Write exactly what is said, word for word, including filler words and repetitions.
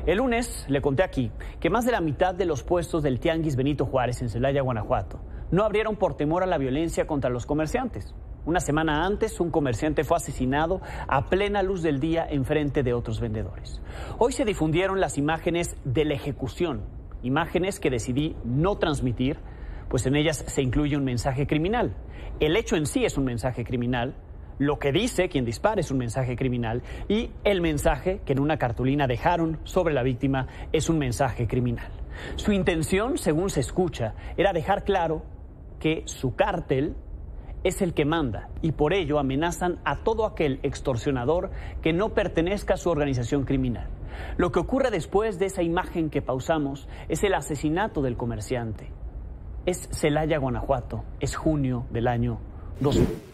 El lunes le conté aquí que más de la mitad de los puestos del Tianguis Benito Juárez en Celaya, Guanajuato, no abrieron por temor a la violencia contra los comerciantes. Una semana antes, un comerciante fue asesinado a plena luz del día enfrente de otros vendedores. Hoy se difundieron las imágenes de la ejecución, imágenes que decidí no transmitir, pues en ellas se incluye un mensaje criminal. El hecho en sí es un mensaje criminal, lo que dice quien dispara es un mensaje criminal y el mensaje que en una cartulina dejaron sobre la víctima es un mensaje criminal. Su intención, según se escucha, era dejar claro que su cártel es el que manda y por ello amenazan a todo aquel extorsionador que no pertenezca a su organización criminal. Lo que ocurre después de esa imagen que pausamos es el asesinato del comerciante. Es Celaya, Guanajuato, es junio del año dos mil.